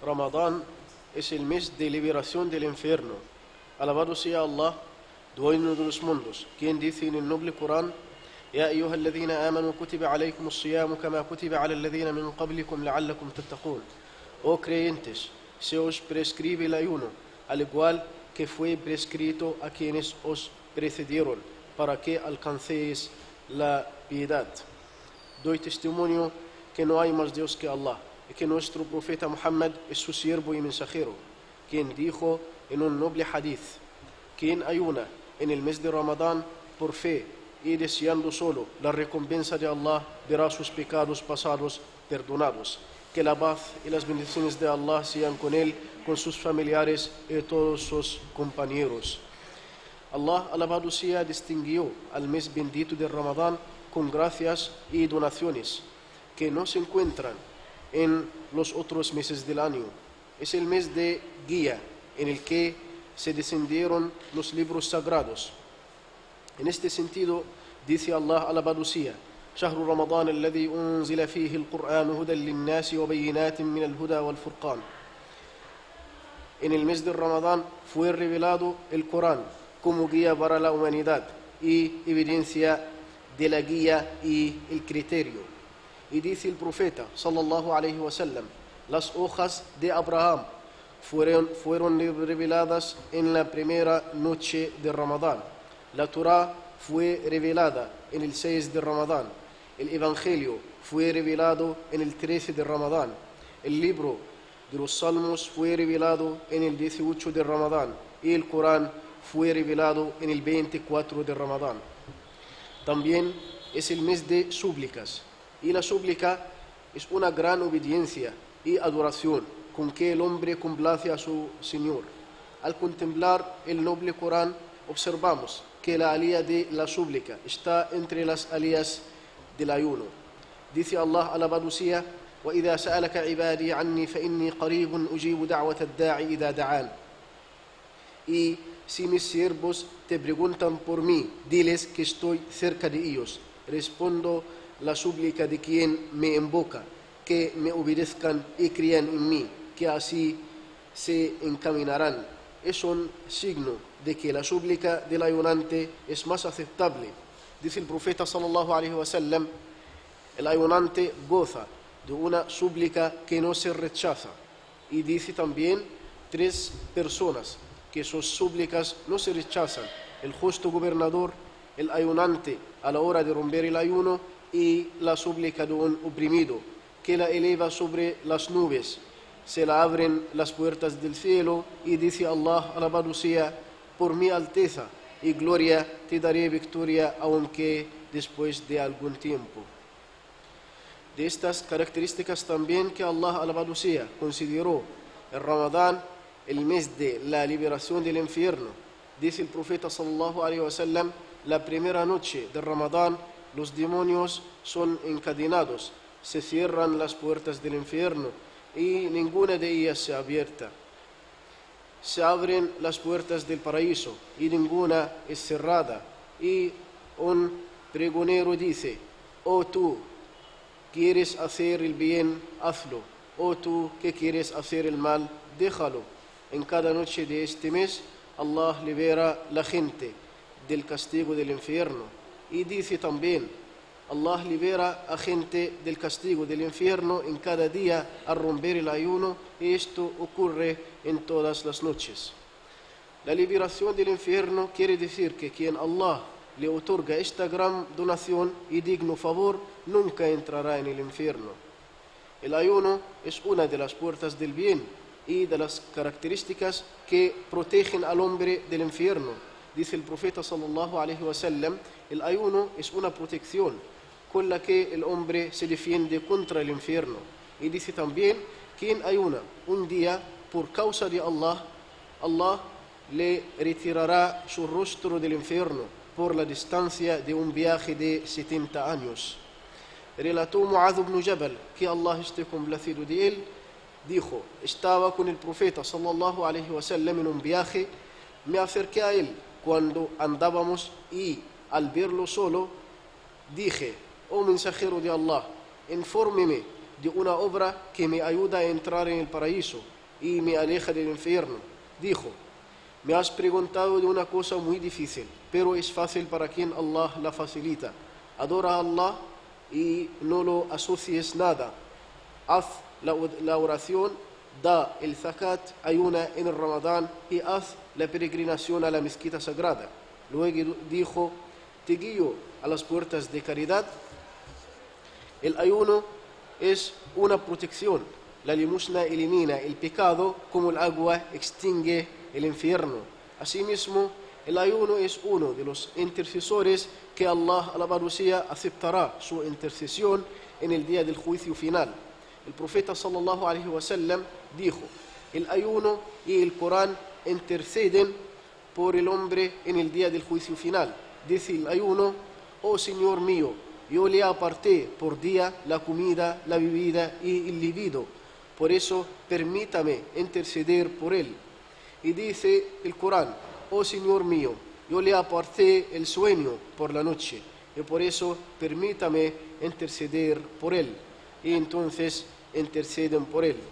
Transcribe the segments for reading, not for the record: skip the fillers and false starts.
Ramadán es el mes de liberación del infierno. Alabado sea Allah, dueño de los mundos, quien dice en el noble Corán: يا أيها الذين آمنوا كتب عليكم الصيام كما كتب على الذين من قبلكم لعلكم تتقون. Oh creyentes, se os prescribe el ayuno, al igual que fue prescrito a quienes os precedieron, para que alcancéis la piedad. Doy testimonio que no hay más Dios que Allah, y que nuestro profeta Muhammad es su siervo y mensajero, quien dijo en un noble hadith: quien ayuna en el mes de Ramadán por fe y deseando solo la recompensa de Allah, verá sus pecados pasados perdonados. Que la paz y las bendiciones de Allah sean con él, con sus familiares y todos sus compañeros. Allah, alabado sea, distinguió al mes bendito de Ramadán con gracias y donaciones que no se encuentran en los otros meses del año. Es el mes de guía en el que se descendieron los libros sagrados. En este sentido, dice Allah, alabado sea: شهر رمضان الذي أنزل فيه القرآن هدى للناس وبينات من الهدى والفرقان. En el mes de Ramadán fue revelado el Corán como guía para la humanidad y evidencia de la guía y el criterio. Y dice el profeta sallallahu alaihi wasallam: las hojas de Abraham fueron reveladas en la primera noche de Ramadán. La Torá fue revelada en el 6 de Ramadán. El Evangelio fue revelado en el 13 de Ramadán. El libro de los Salmos fue revelado en el 18 de Ramadán. Y el Corán fue revelado en el 24 de Ramadán. También es el mes de súplicas. Y la súplica es una gran obediencia y adoración con que el hombre complace a su Señor. Al contemplar el noble Corán, observamos que la alía de la súplica está entre las alías del ayuno. Dice Allah, alabado sea: وَإِذَا سَأَلَكَ عِبَادِي عَنِّي فَإِنِّي قَرِيبٌ أُجِيبُ دَعْوَةَ الدَّاعِ إِذَا دَعَانِ. Y si mis siervos te preguntan por mí, diles que estoy cerca de ellos. Respondo la súplica de quien me invoca, que me obedezcan y crean en mí, que así se encaminarán. Es un signo de que la súplica del ayunante es más aceptable. Dice el profeta sallallahu alaihi wasallam: el ayunante goza de una súplica que no se rechaza. Y dice también 3 personas que sus súplicas no se rechazan: el justo gobernador, el ayunante a la hora de romper el ayuno y la súplica de un oprimido, que la eleva sobre las nubes. Se la abren las puertas del cielo y dice Allah, alabado sea: por mi alteza y gloria te daré victoria, aunque después de algún tiempo. De estas características también que Allah, alabado sea, consideró el Ramadán el mes de la liberación del infierno. Dice el profeta sallallahu alaihi wasallam: la primera noche de Ramadán los demonios son encadenados, se cierran las puertas del infierno y ninguna de ellas se abierta. Se abren las puertas del paraíso y ninguna es cerrada. Y un pregonero dice: oh tú, ¿quieres hacer el bien? Hazlo. Oh tú, que quieres hacer el mal, déjalo. En cada noche de este mes, Allah libera la gente del castigo del infierno. Y dice también: Allah libera a gente del castigo del infierno en cada día al romper el ayuno, y esto ocurre en todas las noches. La liberación del infierno quiere decir que quien Allah le otorga esta gran donación y digno favor nunca entrará en el infierno. El ayuno es una de las puertas del bien y de las características que protegen al hombre del infierno. Dice el profeta sallallahu alaihi wasallam: el ayuno es una protección con la que el hombre se defiende contra el infierno. Y dice también: quien ayuna un día por causa de Allah, Allah le retirará su rostro del infierno por la distancia de un viaje de 70 años. Relató Mu'adh ibn Jabal, que Allah esté complacido de él, dijo: estaba con el profeta sallallahu alaihi wasallam en un viaje, me acerqué a él cuando andábamos y al verlo solo dije: oh mensajero de Allah, infórmeme de una obra que me ayuda a entrar en el paraíso. y me aleja del infierno. Dijo: me has preguntado de una cosa muy difícil, pero es fácil para quien Allah la facilita. Adora a Allah y no lo asocies nada. Haz la oración, da el zakat, ayuna en el Ramadán y haz la peregrinación a la mezquita sagrada. Luego dijo: te guío a las puertas de caridad. El ayuno es una protección. La limosna elimina el pecado como el agua extingue el infierno. Asimismo, el ayuno es uno de los intercesores que Allah, alabado sea, aceptará su intercesión en el día del juicio final. El profeta sallallahu alaihi wasallam dijo: el ayuno y el Corán interceden por el hombre en el día del juicio final. Dice el ayuno: oh Señor mío, yo le aparté por día la comida, la bebida y el libido, por eso permítame interceder por él. Y dice el Corán: oh Señor mío, yo le aparté el sueño por la noche, y por eso permítame interceder por él. Y entonces interceden por él.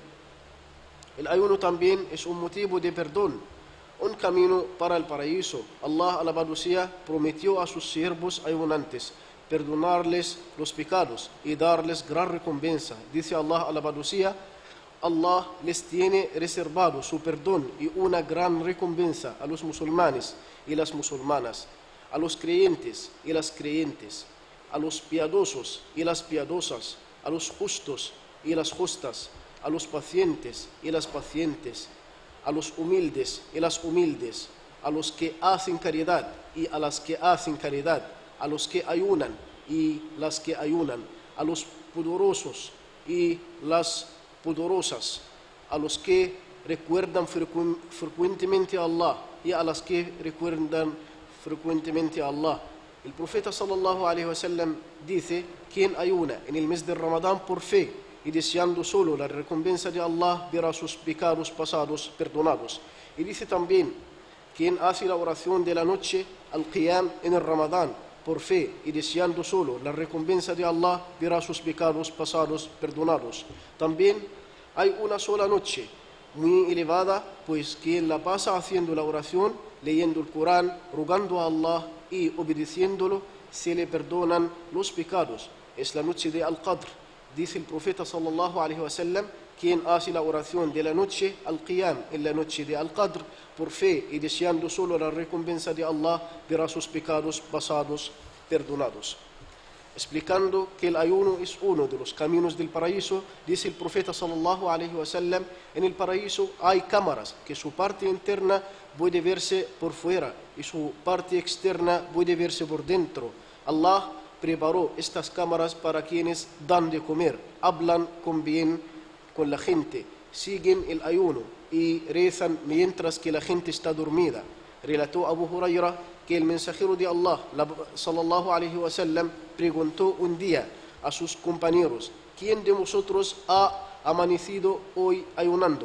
El ayuno también es un motivo de perdón, un camino para el paraíso. Allah, alabado sea, prometió a sus siervos ayunantes perdonarles los pecados y darles gran recompensa. Dice Allah, alabado sea: Allah les tiene reservado su perdón y una gran recompensa a los musulmanes y las musulmanas, a los creyentes y las creyentes, a los piadosos y las piadosas, a los justos y las justas, a los pacientes y las pacientes, a los humildes y las humildes, a los que hacen caridad y a las que hacen caridad, a los que ayunan y las que ayunan, a los pudorosos y las pudorosas, a los que recuerdan frecuentemente a Allah y a las que recuerdan frecuentemente a Allah. El profeta sallallahu alaihi wasallam dice: quien ayuna en el mes de Ramadán por fe y deseando solo la recompensa de Allah, verá sus pecados pasados perdonados. Y dice también: quien hace la oración de la noche al qiyam en el Ramadán por fe y deseando solo la recompensa de Allah, verá sus pecados pasados perdonados. También hay una sola noche muy elevada, pues quien la pasa haciendo la oración, leyendo el Corán, rogando a Allah y obedeciéndolo, se le perdonan los pecados. Es la noche de Al-Qadr. Dice el profeta sallallahu alaihi wasallam: quien hace la oración de la noche al-Qiyam en la noche de Al-Qadr por fe y deseando solo la recompensa de Allah, verá sus pecados pasados perdonados. Explicando que el ayuno es uno de los caminos del paraíso, dice el profeta sallallahu alaihi wasallam: en el paraíso hay cámaras que su parte interna puede verse por fuera y su parte externa puede verse por dentro. Allah preparó estas cámaras para quienes dan de comer, hablan con bien con la gente, siguen el ayuno y rezan mientras que la gente está dormida. Relató Abu Huraira que el mensajero de Allah sallallahu alaihi wasallam preguntó un día a sus compañeros: ¿quién de vosotros ha amanecido hoy ayunando?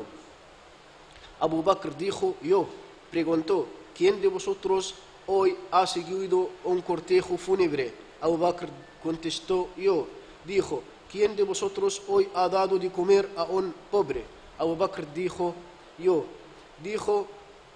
Abu Bakr dijo: yo. Preguntó: ¿quién de vosotros hoy ha seguido un cortejo fúnebre? Abu Bakr contestó: yo. Dijo: ¿quién de vosotros hoy ha dado de comer a un pobre? Abu Bakr dijo: yo. Dijo: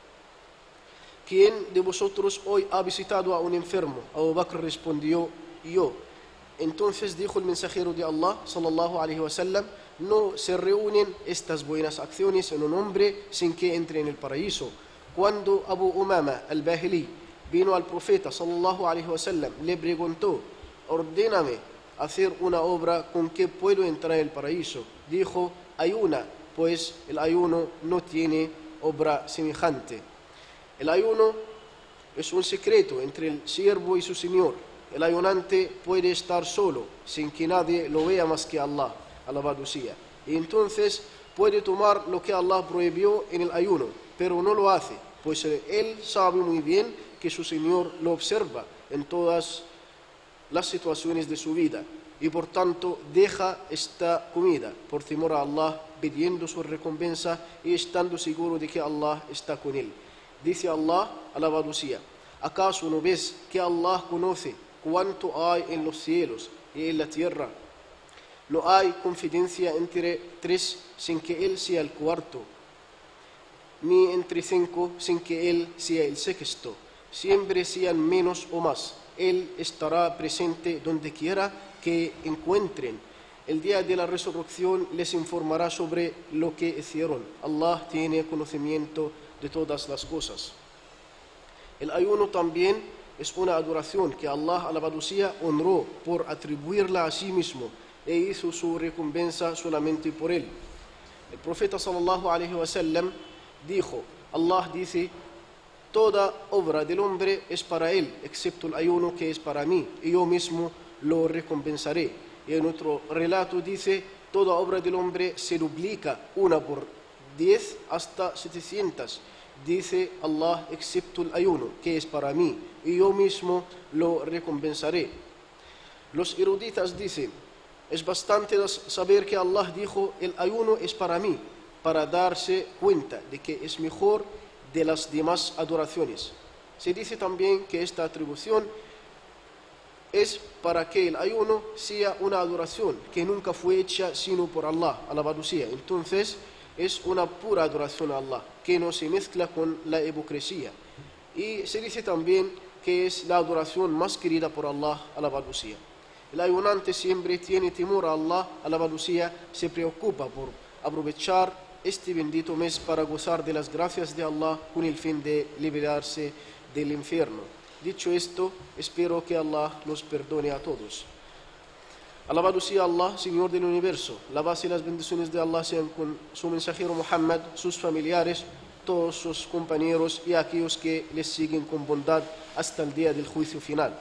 ¿quién de vosotros hoy ha visitado a un enfermo? Abu Bakr respondió: yo. Entonces dijo el mensajero de Allah sallallahu alaihi wasallam: no se reúnen estas buenas acciones en un hombre sin que entre en el paraíso. Cuando Abu Umama al-Bahili vino al profeta sallallahu alaihi wasallam, le preguntó: ordéname hacer una obra con que puedo entrar en el paraíso. Dijo: ayuna, pues el ayuno no tiene obra semejante. El ayuno es un secreto entre el siervo y su Señor. El ayunante puede estar solo, sin que nadie lo vea más que Allah, alabado sea. Y entonces puede tomar lo que Allah prohibió en el ayuno, pero no lo hace, pues él sabe muy bien que su Señor lo observa en todas las situaciones de su vida, y por tanto deja esta comida por temor a Allah, pidiendo su recompensa y estando seguro de que Allah está con él. Dice Allah, alabado sea: ¿acaso no ves que Allah conoce cuánto hay en los cielos y en la tierra? No hay confidencia entre tres sin que Él sea el cuarto. ni entre 5 sin que Él sea el sexto. Siempre sean menos o más. Él estará presente donde quiera que encuentren. El día de la resurrección les informará sobre lo que hicieron. Allah tiene conocimiento de todas las cosas. El ayuno también es una adoración que Allah, alabado sea, honró por atribuirla a sí mismo e hizo su recompensa solamente por él. El profeta sallallahu alaihi wasallam dijo, Allah dice, toda obra del hombre es para él, excepto el ayuno que es para mí, y yo mismo lo recompensaré. Y en otro relato dice, toda obra del hombre se duplica una por 10 hasta 700. Dice Allah, excepto el ayuno, que es para mí, y yo mismo lo recompensaré. Los eruditas dicen, es bastante saber que Allah dijo, el ayuno es para mí, para darse cuenta de que es mejor de las demás adoraciones. Se dice también que esta atribución es para que el ayuno sea una adoración que nunca fue hecha sino por Allah, alabado sea. Entonces, es una pura adoración a Allah, que no se mezcla con la hipocresía. Y se dice también que es la adoración más querida por Allah, alabado sea. El ayunante siempre tiene temor a Allah, alabado sea, se preocupa por aprovechar este bendito mes para gozar de las gracias de Allah con el fin de liberarse del infierno. Dicho esto, espero que Allah nos perdone a todos. Alabado sea Allah, Señor del universo. La paz y las bendiciones de Allah sean con su mensajero Muhammad, sus familiares, todos sus compañeros y aquellos que les siguen con bondad hasta el día del juicio final.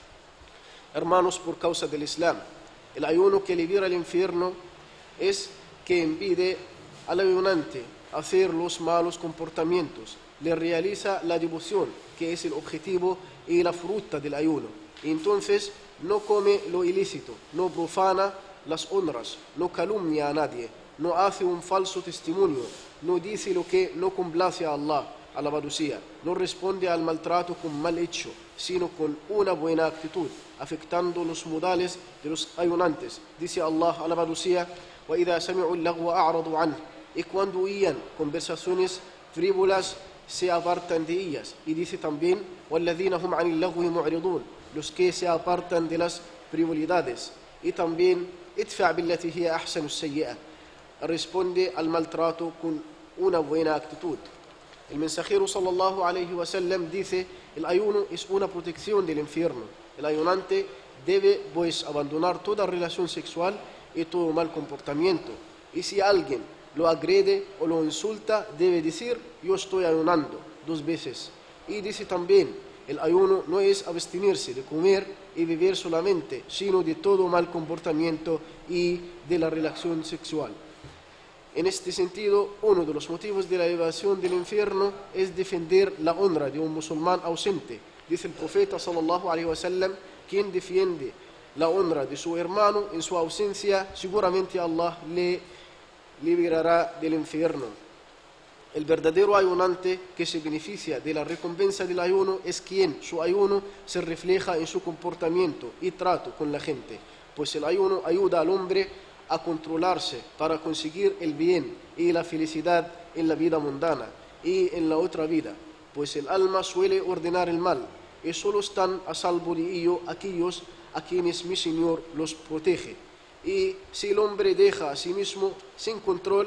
Hermanos, por causa del Islam, el ayuno que libera el infierno es que impide al ayunante hacer los malos comportamientos, le realiza la devoción, que es el objetivo y la fruta del ayuno. Y entonces no come lo ilícito, no profana las honras, no calumnia a nadie, no hace un falso testimonio, no dice lo que no complace a Allah, alabado sea, no responde al maltrato con mal hecho, sino con una buena actitud, afectando los modales de los ayunantes. Dice Allah, alabado sea, وَإِذَا سَمِعُوا اللَّغْوَ أَعْرَضُوا عَنْهُ. Y cuando oían conversaciones frívolas, se apartan de ellas. Y dice también, وَالَّذِينَ هُمْ عَنِ اللَّغْوِ مُعْرِضُونَ. Los que se apartan de las frivolidades. Y también, ادفع بالتي هي أحسن السيئة. Responde al maltrato con una buena actitud. El mensajero sallallahu alaihi wasallam dice, el ayuno es una protección del infierno. El ayunante debe pues abandonar toda relación sexual y todo mal comportamiento. Y si alguien lo agrede o lo insulta, debe decir, yo estoy ayunando 2 veces. Y dice también, el ayuno no es abstenerse de comer y beber solamente, sino de todo mal comportamiento y de la relación sexual. En este sentido, uno de los motivos de la evasión del infierno es defender la honra de un musulmán ausente. Dice el profeta sallallahu alaihi wasallam, quien defiende la honra de su hermano en su ausencia, seguramente Allah le liberará del infierno. El verdadero ayunante que se beneficia de la recompensa del ayuno es quien su ayuno se refleja en su comportamiento y trato con la gente, pues el ayuno ayuda al hombre a controlarse para conseguir el bien y la felicidad en la vida mundana y en la otra vida, pues el alma suele ordenar el mal y solo están a salvo de ello aquellos a quienes mi Señor los protege. Y si el hombre deja a sí mismo sin control,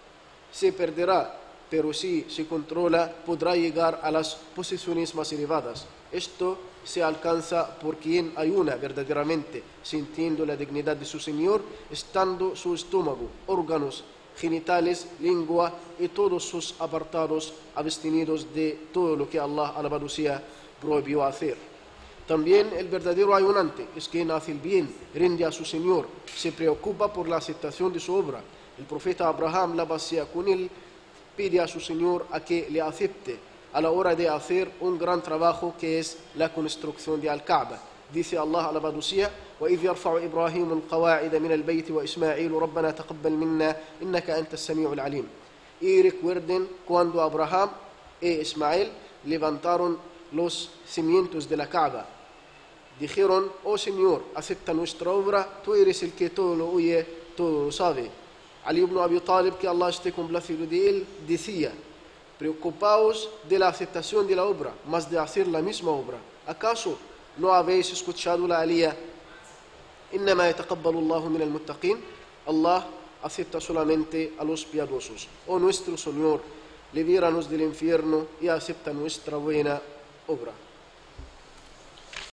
se perderá, pero si se controla podrá llegar a las posiciones más elevadas. Esto se alcanza por quien ayuna verdaderamente, sintiendo la dignidad de su Señor, estando su estómago, órganos genitales, lengua y todos sus apartados abstenidos de todo lo que Allah, alabado sea, prohibió hacer. También el verdadero ayunante es quien hace el bien, rinde a su Señor, se preocupa por la aceptación de su obra. El profeta Abraham, la paz sea con él, pide a su Señor a que le acepte a la hora de hacer un gran trabajo que es la construcción de Al-Kaaba. Dice Allah, alabado sea, وَإِذْ يَرْفَعُ إِبْرَاهِيمُ الْقَوَاعِدَ مِنَ الْبَيْتِ وَإِسْمَاعِيلُ رَبَّنَا تَقَبَّلْ مِنَّا إِنَّكَ أَنْتَ السَّمِيعُ الْعَلِيمُ. Y recuerden cuando Abraham e Ismael levantaron los cimientos de la Kaaba. Dijeron, oh Señor, acepta nuestra obra, tú eres el que todo lo oye, todo lo sabe. Ali ibn Abi Talib, que Allah esté complacido de él, decía, Preocupaos de la aceptación de la obra, más de hacer la misma obra. ¿Acaso no habéis escuchado la alía? إنما يتقبل الله من المتقين. Allah acepta solamente a los piadosos. Oh nuestro Señor, libéranos del infierno y acepta nuestra buena obra.